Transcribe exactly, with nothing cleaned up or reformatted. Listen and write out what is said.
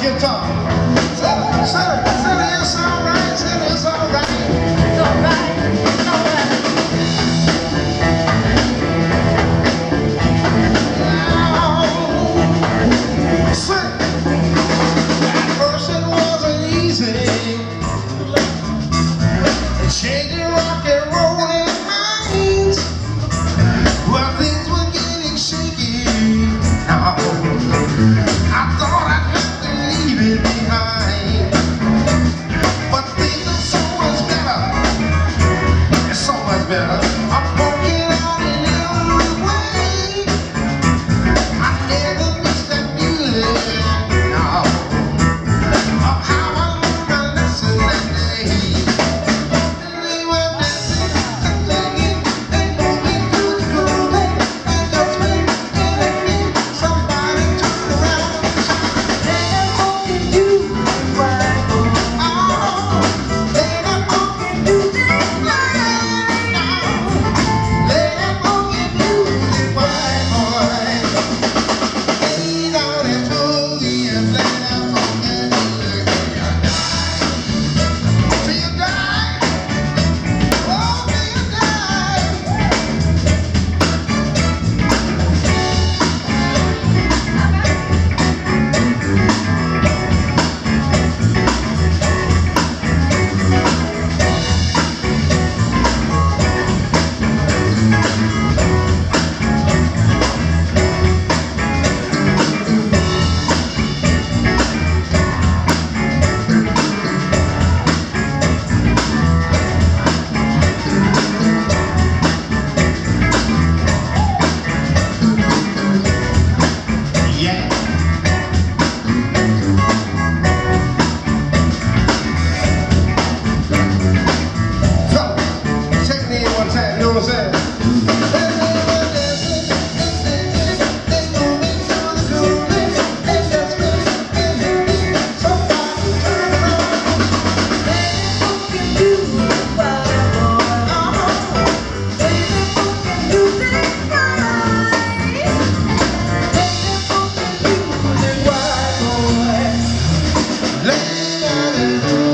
guitar. Say, say, say it's alright, say it's alright. It's alright, it's alright. Now, say, at first it wasn't easy. Changing rock and rolling minds. Well, things were getting shaky. Now, I thought I'd have to leave it behind. But things are so much better. It's so much better. I'm working out in every way. I never miss that music. Now, of how I learned my lesson that day. Let's